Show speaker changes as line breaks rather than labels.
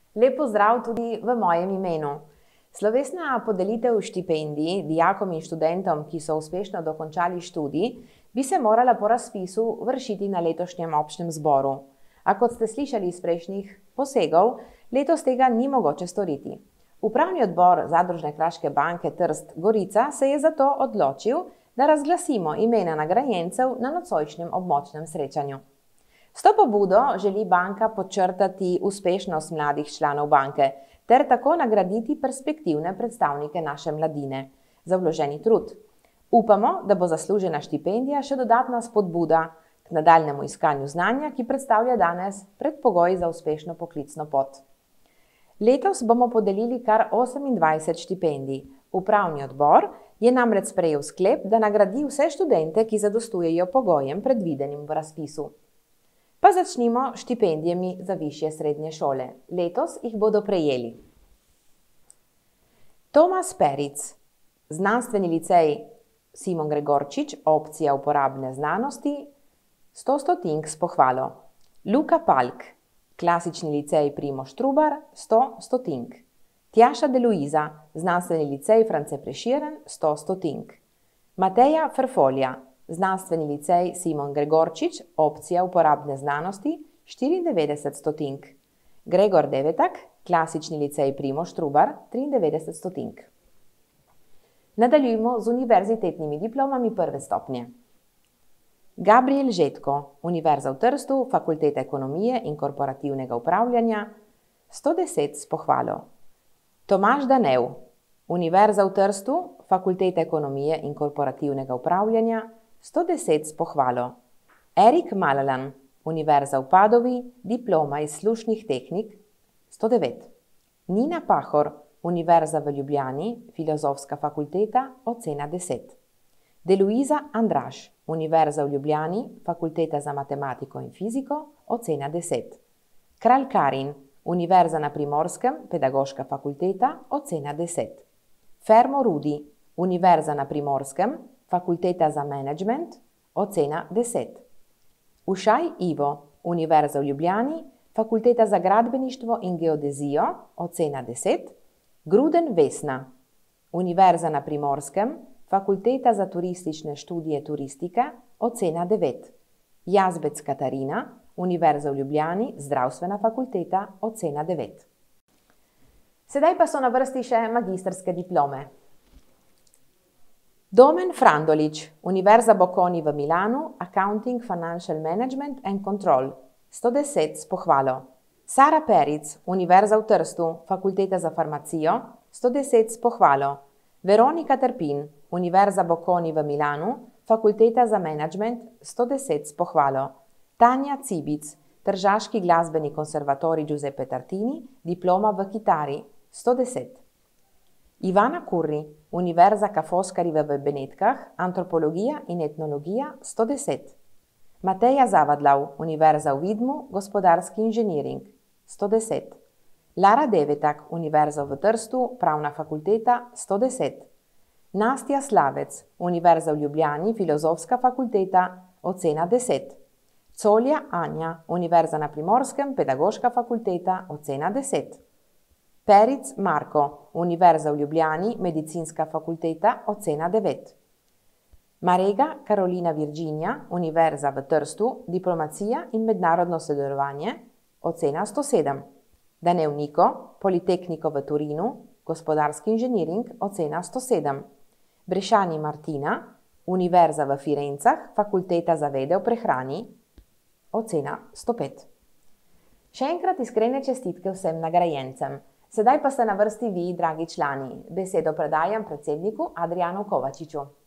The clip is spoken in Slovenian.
Lep pozdrav tudi v mojem imenu. Slovesna podelitev štipendij dijakom in študentom, ki so uspešno dokončali študij, bi se morala po razpisu vršiti na letošnjem občnem zboru. A kot ste slišali iz prejšnjih posegov, letos tega ni mogoče storiti. Upravni odbor Zadružne kraške banke Trst Gorica se je zato odločil, da razglasimo imena nagrajencev na nocojšnjem območnem srečanju. S to pobudo želi banka podčrtati uspešnost mladih članov banke ter tako nagraditi perspektivne predstavnike naše mladine za vloženi trud. Upamo, da bo zaslužena štipendija še dodatna spodbuda k nadaljnjemu iskanju znanja, ki predstavlja danes predpogoj za uspešno poklicno pot. Letos bomo podelili kar 28 štipendij. Upravni odbor je namreč sprejel sklep, da nagradi vse študente, ki zadostujejo pogojem predvidenim v razpisu. Pa začnimo s štipendijami za višje srednje šole. Letos jih bodo prejeli Tomas Peric, Znanstveni licej Simon Gregorčič, opcija uporabne znanosti, 100 stotink s pohvalo. Luka Palk, Klasični licej Primož Trubar, 100 stotink. Tjaša De Luiza, Znanstveni licej France Prešeren, 100 stotink. Mateja Ferfolja, Znanstveni licej Simon Gregorčič, opcija uporabne znanosti, 94 stotink. Gregor Devetak, Klasični licej Primož Trubar, 93 stotink. Nadaljujemo z univerzitetnimi diplomami prve stopnje. Gabriel Žetko, Univerza v Trstu, Fakulteta ekonomije in korporativnega upravljanja, 110 s pohvalo. Tomaž Danev, Univerza v Trstu, Fakulteta ekonomije in korporativnega upravljanja, 110 s pohvalo. Erik Malalan, Univerza v Padovi, diploma iz slušnih tehnik, 109. Nina Pahor, Univerza v Ljubljani, Filozofska fakulteta, ocena 10. De Luiza Andraž, Univerza v Ljubljani, Fakulteta za matematiko in fiziko, ocena 10. Kralj Karin, Univerza na Primorskem, Pedagoška fakulteta, ocena 10. Fermo Rudi, Univerza na Primorskem, Fakulteta za menedžment, ocena 10. Ušaj Ivo, Univerza v Ljubljani, Fakulteta za gradbeništvo in geodezijo, ocena 10. Gruden Vesna, Univerza na Primorskem, Fakulteta za turistične študije turistike, ocena 9. Jazbec Katarina, Univerza v Ljubljani, Zdravstvena fakulteta, ocena 9. Sedaj pa so na vrsti še magistrske diplome. Domen Frandolič, Univerza Bocconi v Milanu, Accounting, Financial Management and Control, 110 s pohvalo. Sara Peric, Univerza v Trstu, Fakulteta za farmacijo, 110 s pohvalo. Veronika Trpin, Univerza Bocconi v Milanu, Fakulteta za management, 110 s pohvalo. Tanja Cibic, Tržaški glasbeni konservatorij Giuseppe Tartini, diploma v kitari, 110. Ivana Kurri, Univerza Ca' Foscari v Benetkah, Antropologija in etnologija, 110. Mateja Zavadlav, Univerza v Vidmu, Gospodarski inženiring, 110. Lara Devetak, Univerza v Trstu, Pravna fakulteta, 110. Nastja Slavec, Univerza v Ljubljani, Filozofska fakulteta, ocena 10. Colja Anja, Univerza na Primorskem, Pedagoška fakulteta, ocena 10. Peric Marko, Univerza v Ljubljani, Medicinska fakulteta, ocena 9. Marega Karolina Virginija, Univerza v Trstu, Diplomacija in mednarodno sodelovanje, ocena 107. Danev Niko, Politecnico v Turinu, Gospodarski inženiring, ocena 107. Brešani Martina, Univerza v Firencah, Fakulteta za vede o prehrani, ocena 105. Še enkrat iskrene čestitke vsem nagrajencem. Sedaj pa ste na vrsti vi, dragi člani. Besedo predajam predsedniku Adrianu Kovačiču.